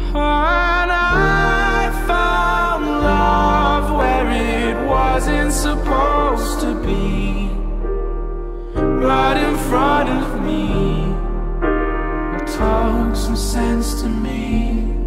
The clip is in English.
And I found love where it wasn't supposed to be, right in front of me. It talked some sense to me.